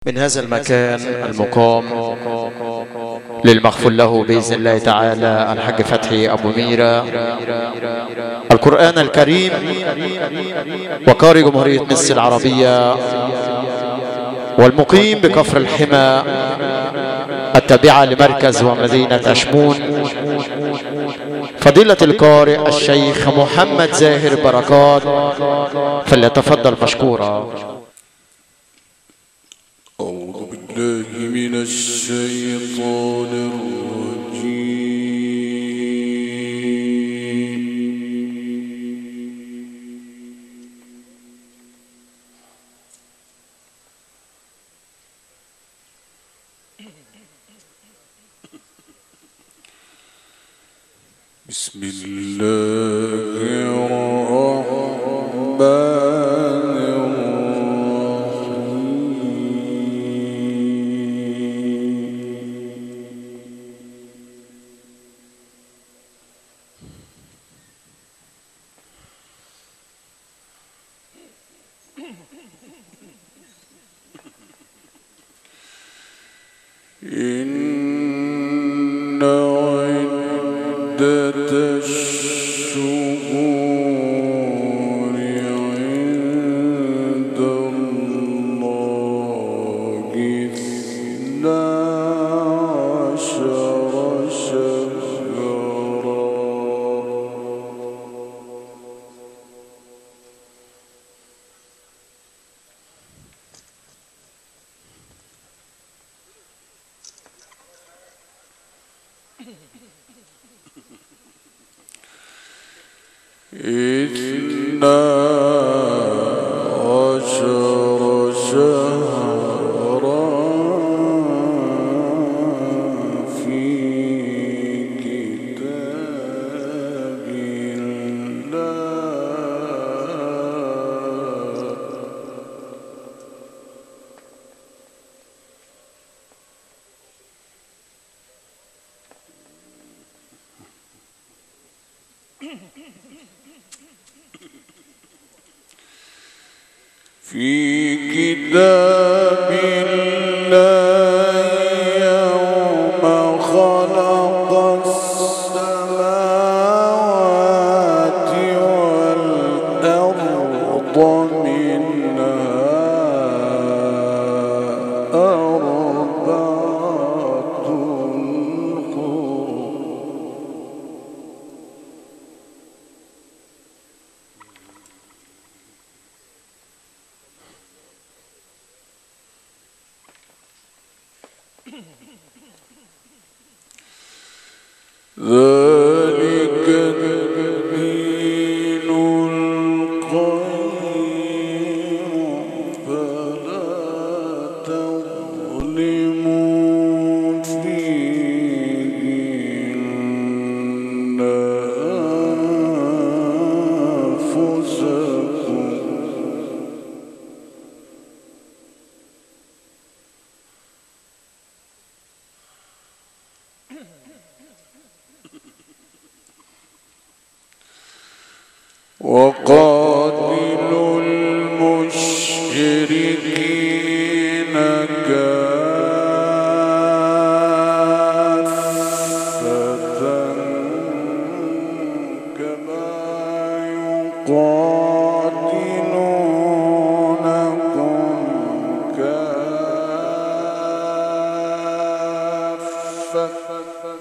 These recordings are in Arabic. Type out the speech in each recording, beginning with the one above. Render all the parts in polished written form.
من هذا المكان المقام للمغفور له بإذن الله تعالى الحاج فتحي أبو ميرا القرآن الكريم وقارئ جمهورية مصر العربية والمقيم بكفر الحمى التابعة لمركز ومدينة أشمون فضيلة القارئ الشيخ محمد زاهر بركات، فليتفضل مشكورا. أعوذ بالله من الشيطان الرجيم. بسم الله الرحمن إن عدة الشهور عند الله 12 شهرا اثنا عشر شهرا في كتاب الله يوم خلق السماوات والأرض منها أربعة حرم ذلك الدين القيم فلا تظلموا فيهن أنفسكم وقاتلوا المشركين كافة كما يقاتلونكم كافة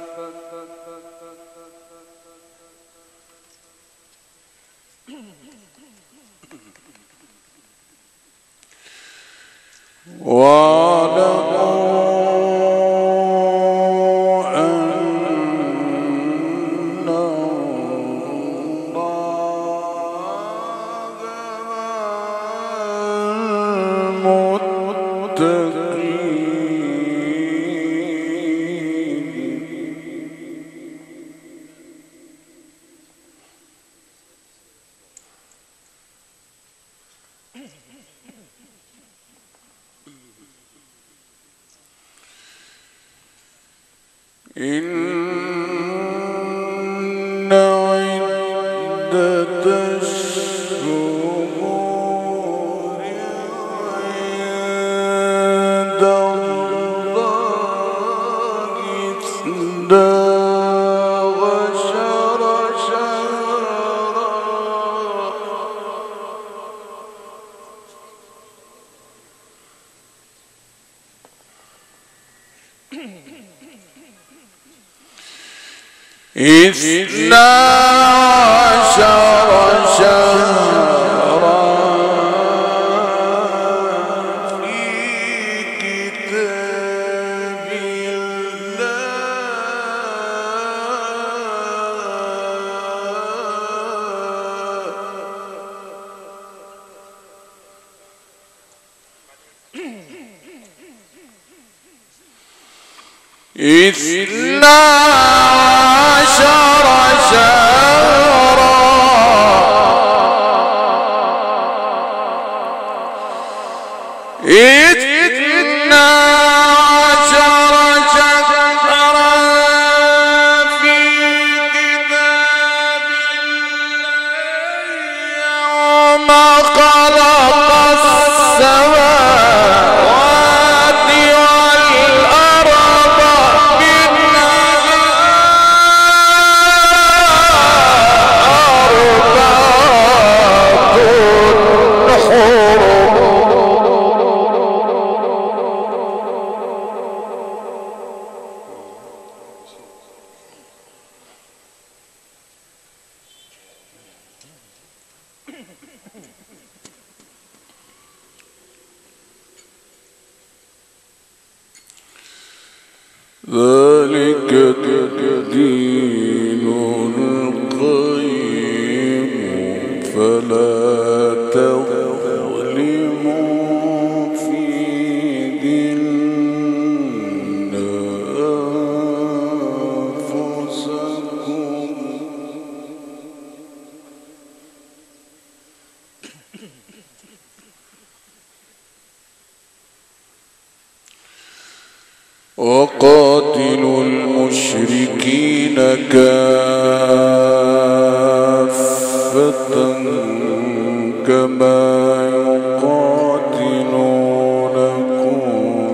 واعلموا أن الله مع المتقين. إن عدة الشهور عند 12 شهرا في كتاب الله. 12 شهرا في كتاب الله يوم خلق السماوات والأرض منها أربعة حرم. ذلك الدين القيم فلا تظلموا فيهن أنفسكم وقاتلوا المشركين كافة كما يقاتلونكم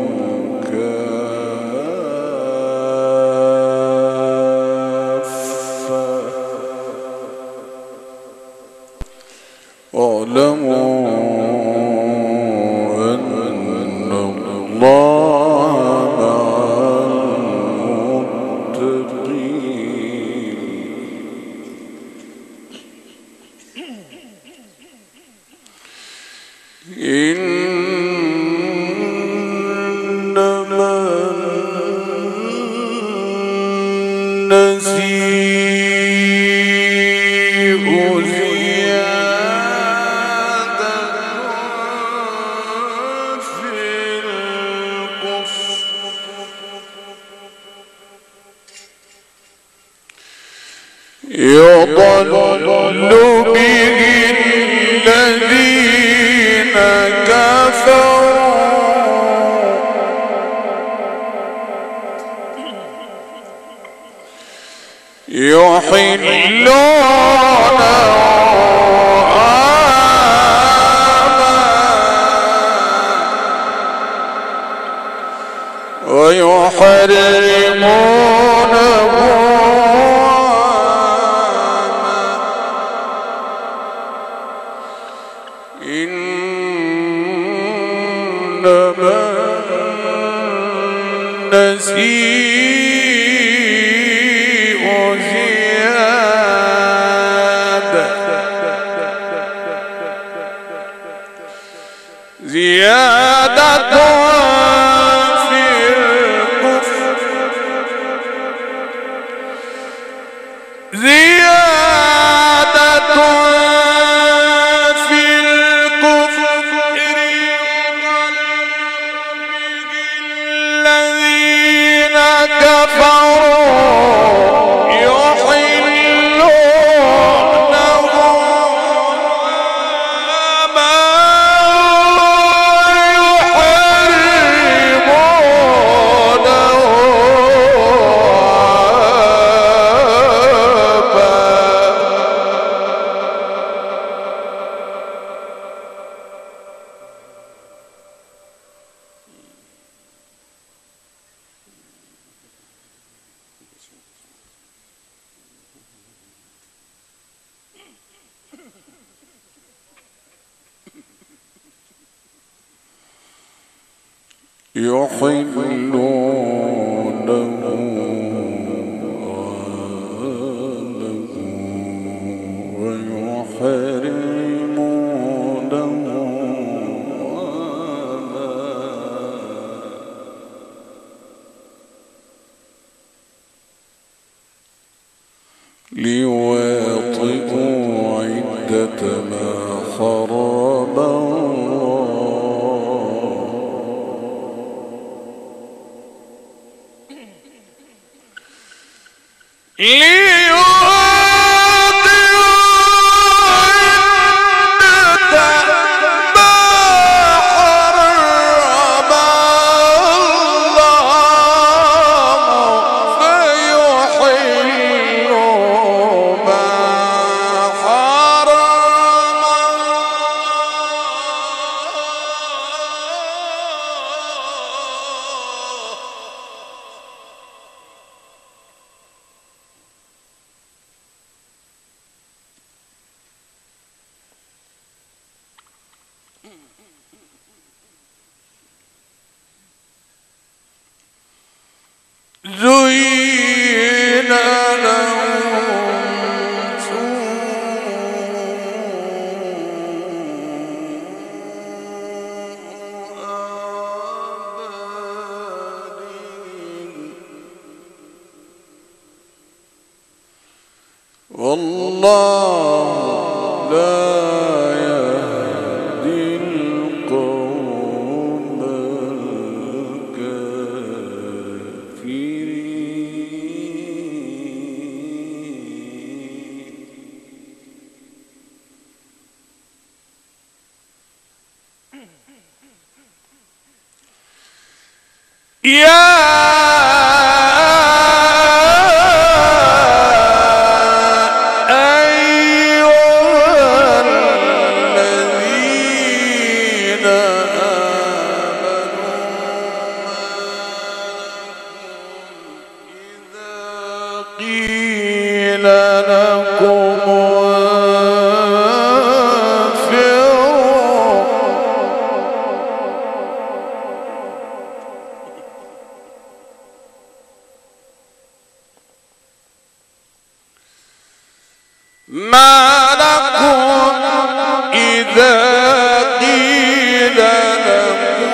كافة واعلموا أن الله إنما النسيء زيادة في الكفر يضل به الذين كفروا يحلونه عاما ويحرمونه إنما النسيء زيادة في الكفر الذين كفروا يحلونه ما يحلونه ليواطئوا عدة ما خرب زين لهم سوء أعمالهم والله لا يهدي القوم الكافرين. يا قيل لكم انفروا ما لكم إذا قيل لكم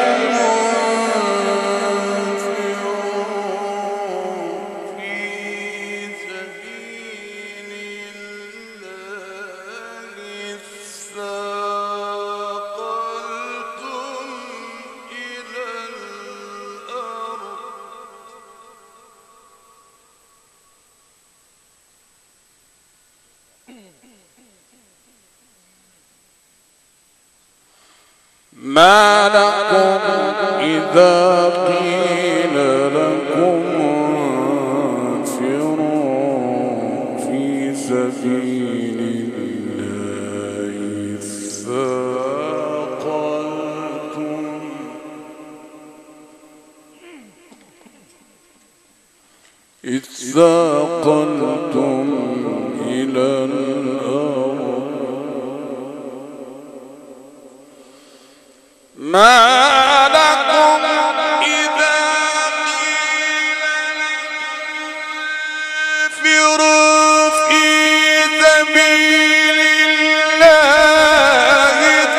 ما لكم إذا قيل لكم انفروا في سبيل الله اثاقلتم إلى الأرض ما لكم إذا قيل انفروا في سبيل الله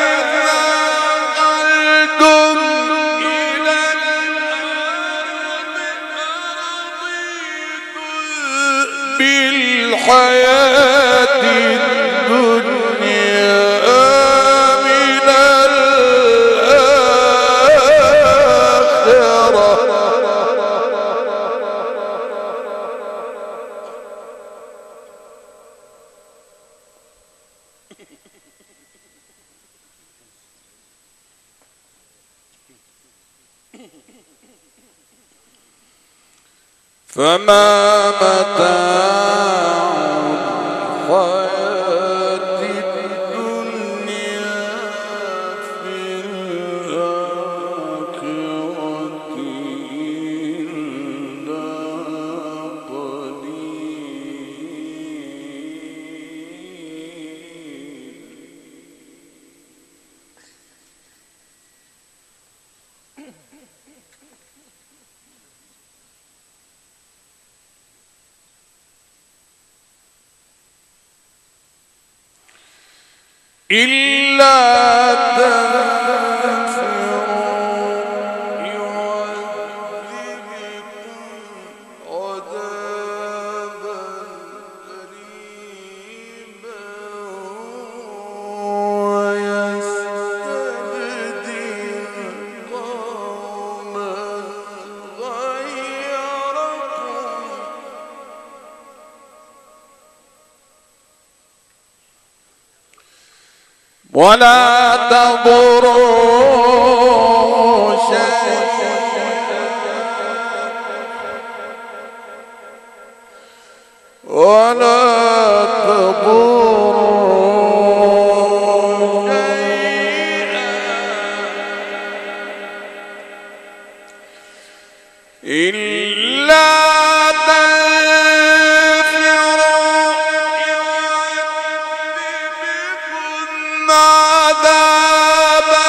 اثاقلتم إلى الأرض أرضيتم بالحياة الدنيا من فما متاع الحياة الدنيا في الآخرة إلا قليل. إلا تنفروا يعذبكم عذابا قريبا ويستبدل قوما غيركم ولا تضروا شيئا ولا تضروا شيئا إلا عذابا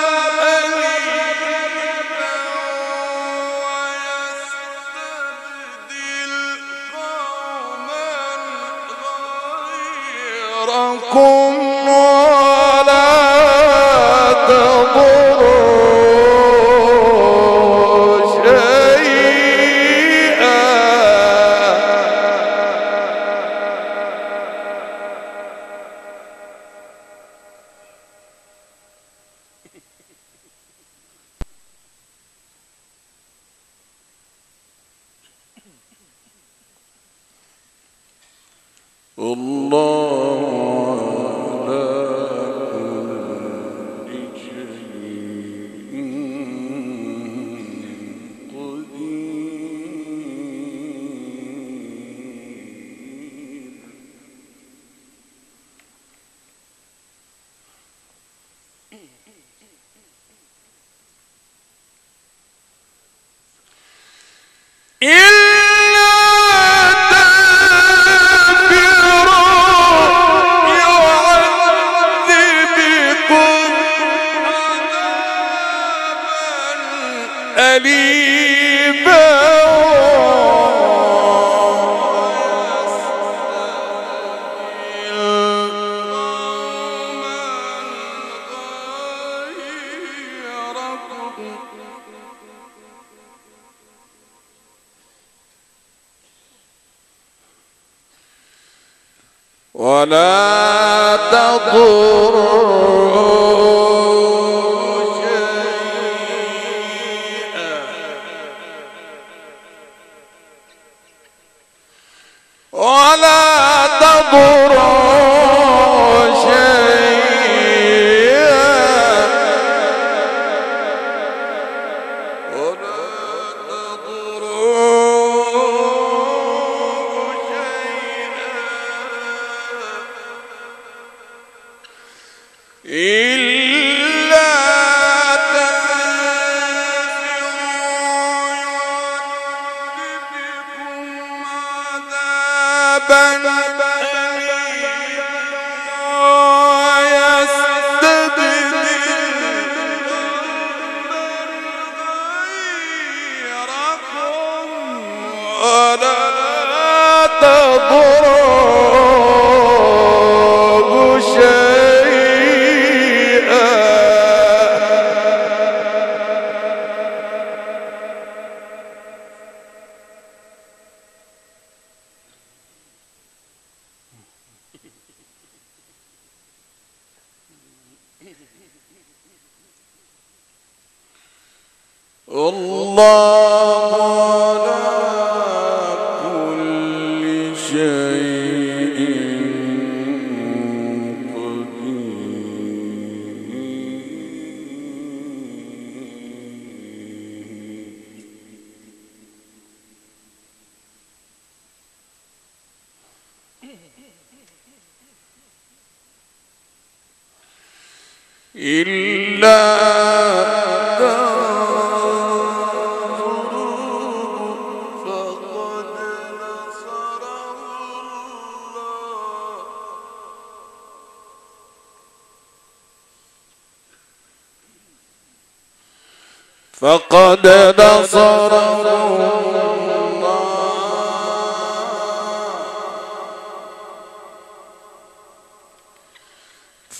أليما ويستبدل قوما غيركم ولا تضروا شيئا الله على كل شيء قدير أليما ولا تضروا ولا تضروا شيئا ولا تضروا شيئا إلا ولا تضروا شيئا الله على كل شيء قدير إلا فقد نصره الله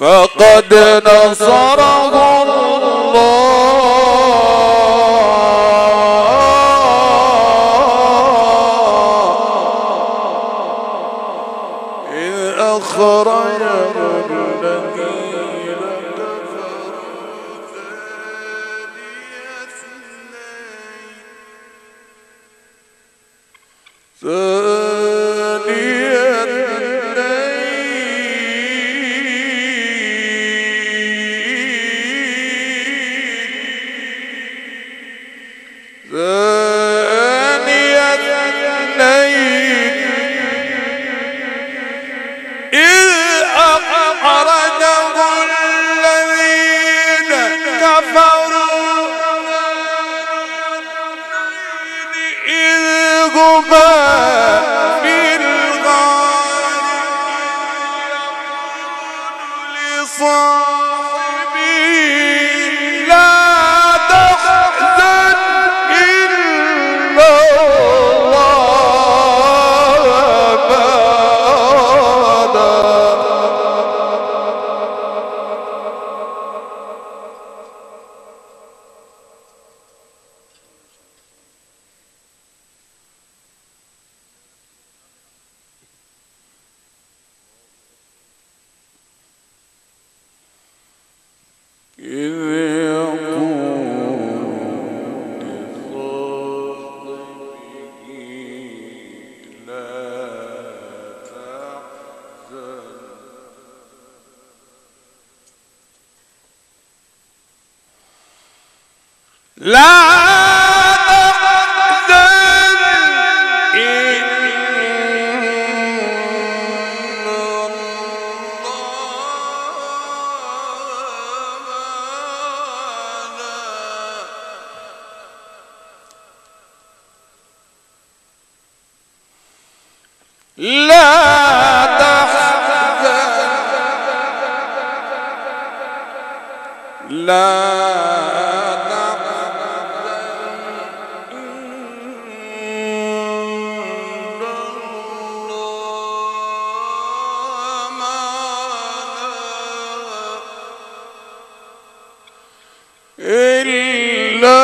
فقد نصره الله إذ أخرجه الذين كفروا ثاني اثنين إذ أخرجه الذين كفروا إذ هما في الغار يقول لصاحبه لا تحزن إن الله معنا إذ يقول لصاحبه لا تحزن لا تحزن إن الله لا تحزن لا تحزن إن الله معنا إلا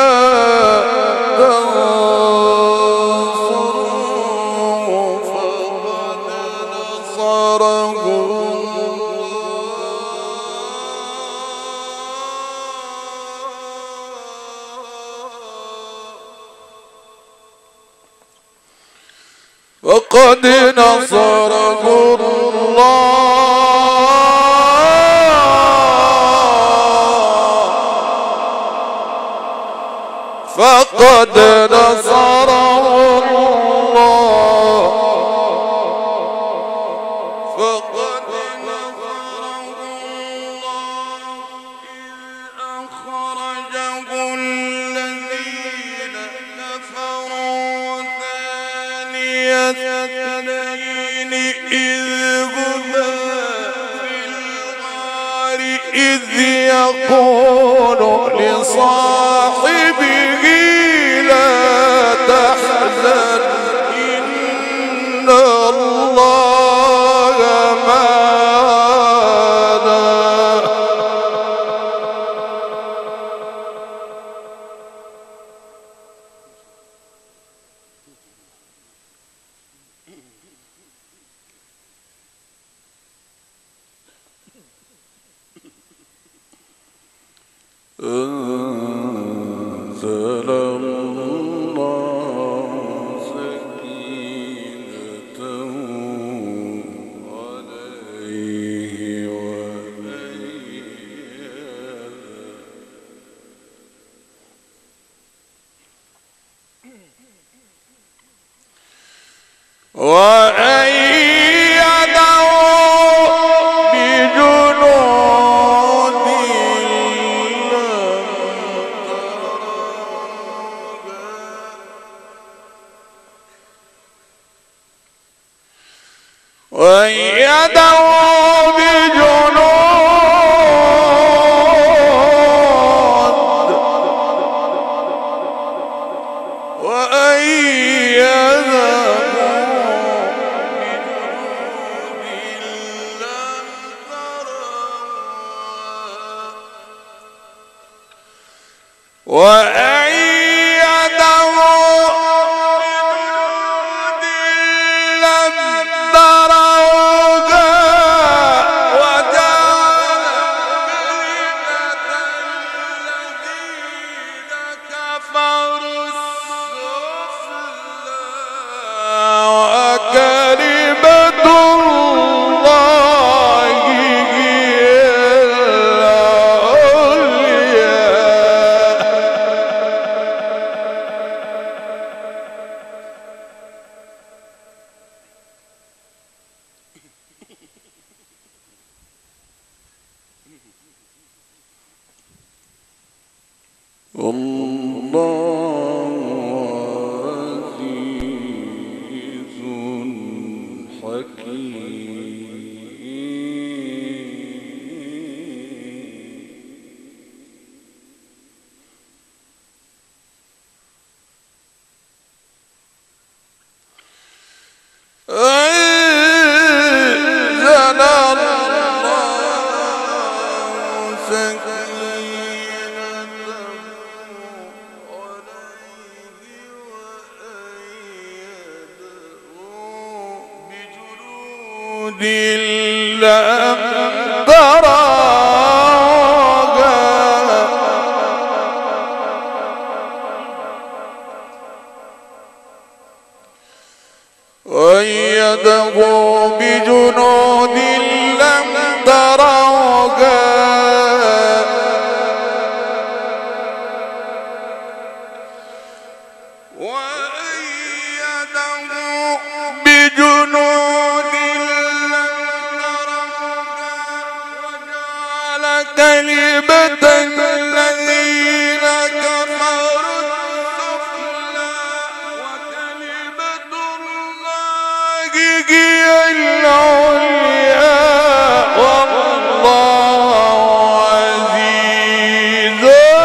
فقد نصره الله فقد نصره الله فقد نصره الله إذ أخرجه الذين كفروا ثاني اثنين إذ هما في الغار إذ يقول لصاحبه لا تحزن إن الله معنا أنزل الله سكينته عليه وأيده بجنود وأيده بجنود وأيده بجنود لم تروا وأيده بجنود لم تروها وجعل كلمة الذين كفروا السفلى وكلمة الله هي العليا. والله عزيز حكيم. أنزل الله سكينته عليه وأيده بجنود لم تروها وأيده بجنود لم تروها وأيده بجنود لم تروها وجعل كلمة الذين كفروا السفلى وكلمة الله هي العليا. والله عزيز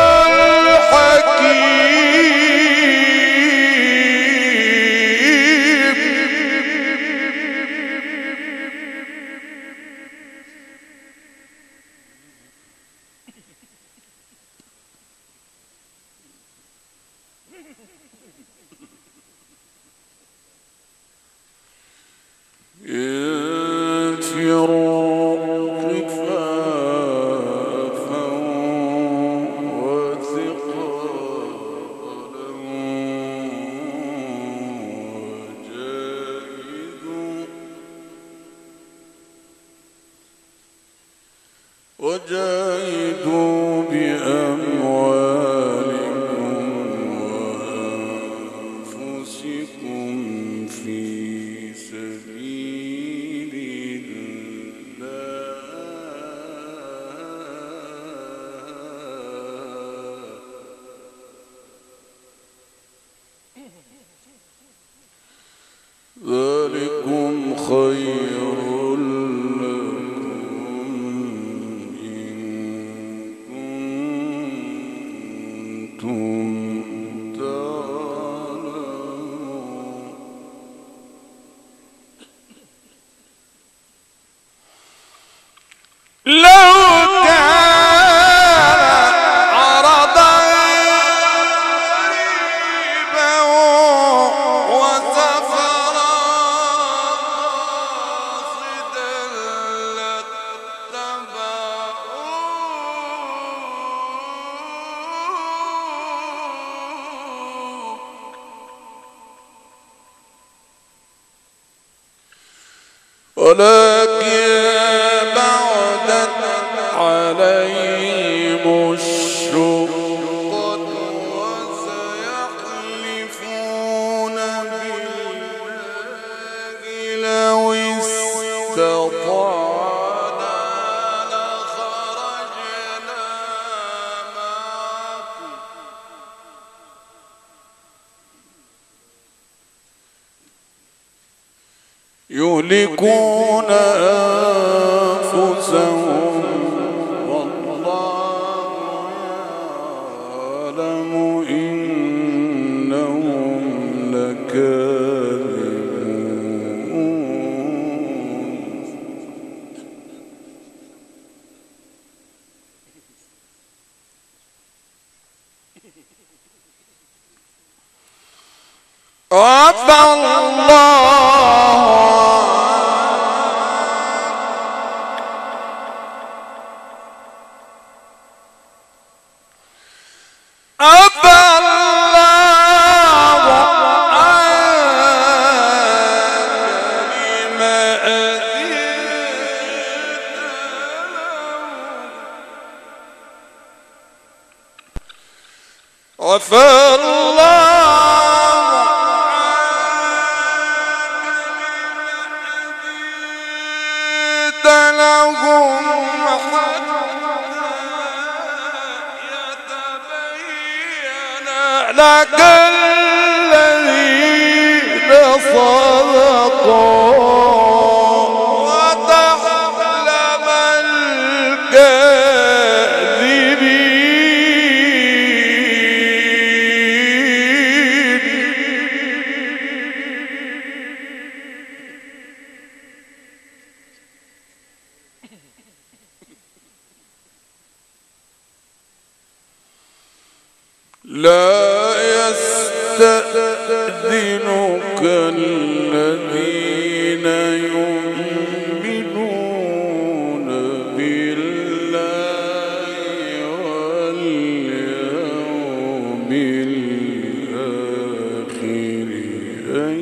انفروا خفافا وثقالا وجاهدوا بأموالكم وأنفسكم في سبيل الله ذلكم خير لو كان عرضا قريبا وسفرا قاصدا لاتبعوك ولكن بعدت عليهم الشقة وسيحلفون بالله لو استطعنا لخرجنا معكم يهلكون أنفسهم والله يعلم إنهم لكاذبون. عفى لهم يتبين لك الذين صدقوا وتعلم لا يستأذنك الذين يؤمنون بالله واليوم الآخر أن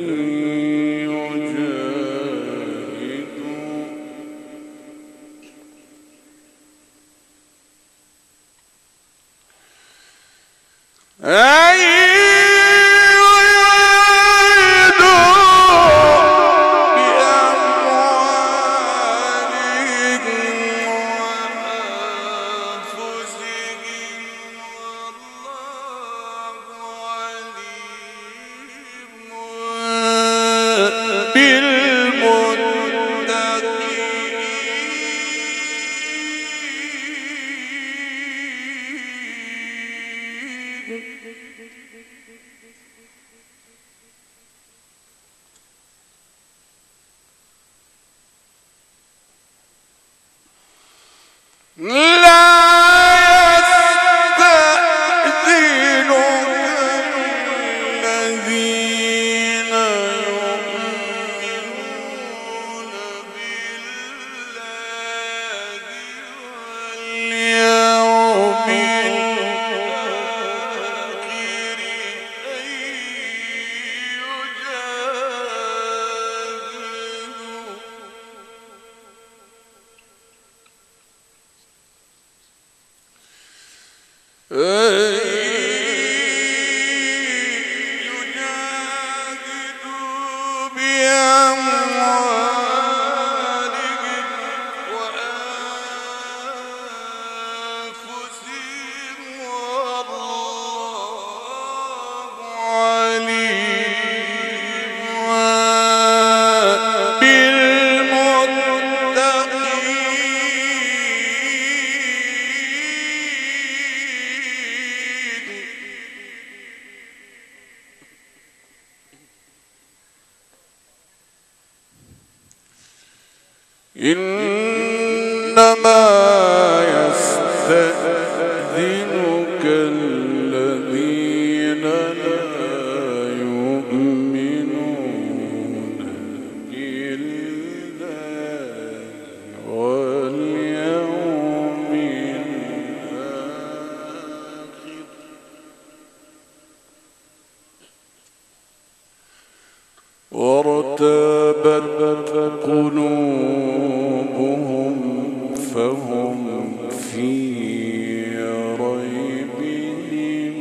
إنما يستأذنك الذين لا يؤمنون بالله واليوم الآخر وارتابت قلوبهم فهم في ريبهم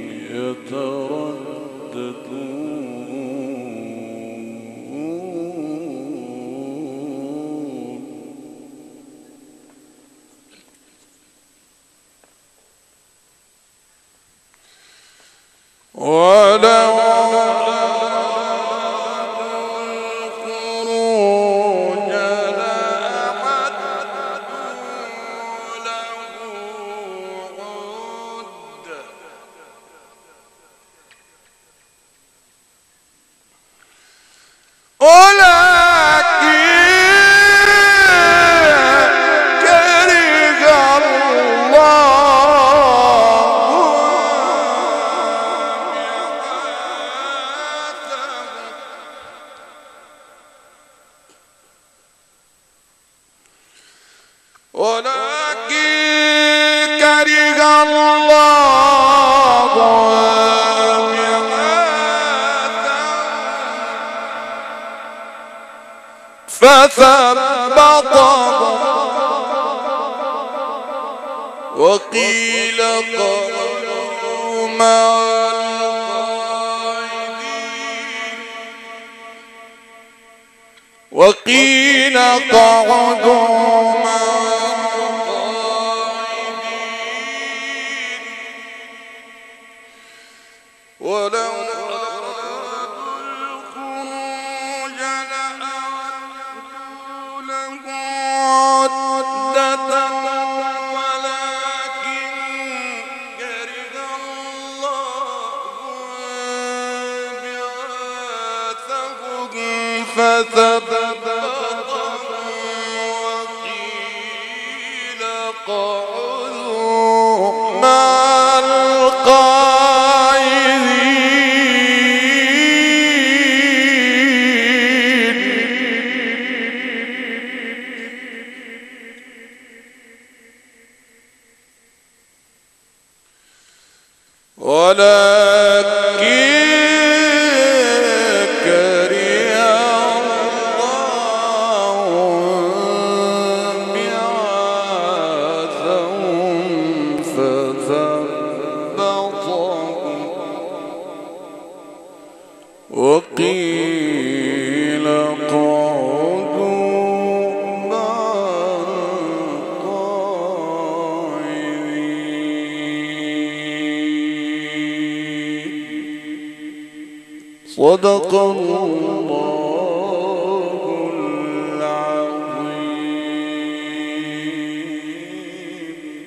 يترددون ولو ولكن كره الله فثبطهم وقيل قعدوا مع القاعدين وقيل قعدوا مع القاعدين ولو فثبتهم وقيل قعدوا مع القاعدين ولكن وقيل قعدوا مع القاعدين صدق الله العظيم.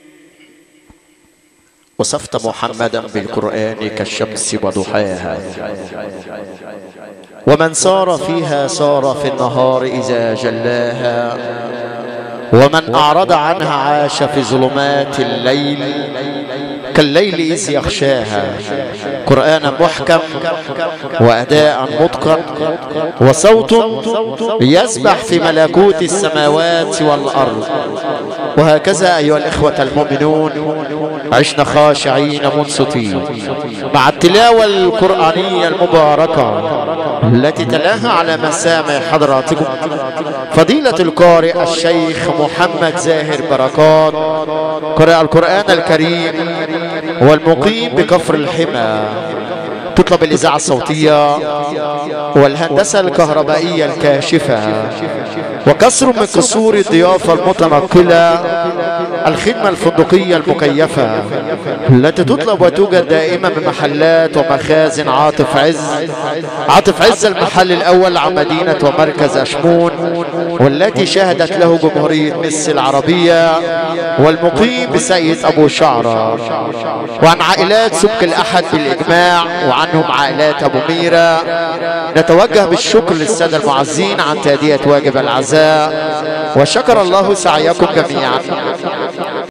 وصفت محمدا بالقرآن كالشمس وضحاها، ومن سار فيها سار في النهار إذا جلاها، ومن أعرض عنها عاش في ظلمات الليل كالليل إذ يغشاها. قرآنا محكم وأداء متقن وصوت يسبح في ملكوت السماوات والأرض. وهكذا أيها الإخوة المؤمنون عشنا خاشعين منصتين مع التلاوة القرآنية المباركة التي تلاها على مسامع حضراتكم فضيلة القارئ الشيخ محمد زاهر بركات، قارئ القرآن الكريم والمقيم بكفر الحمى. تطلب الإذاعة الصوتية والهندسة الكهربائية الكاشفة وكسر من كسور الضيافة المتنقلة، الخدمة الفندقية المكيفة التي تطلب وتوجد دائما بمحلات ومخازن عاطف عز المحل الأول عن مدينة ومركز أشمون، والتي شهدت له جمهورية مصر العربية، والمقيم بسيد أبو شعرة، وعن عائلات سبك الأحد بالإجماع، وعنهم عائلات أبو ميرة. نتوجه بالشكر للسادة المعزين عن تأدية واجب العزاء، وشكر الله سعيكم جميعا.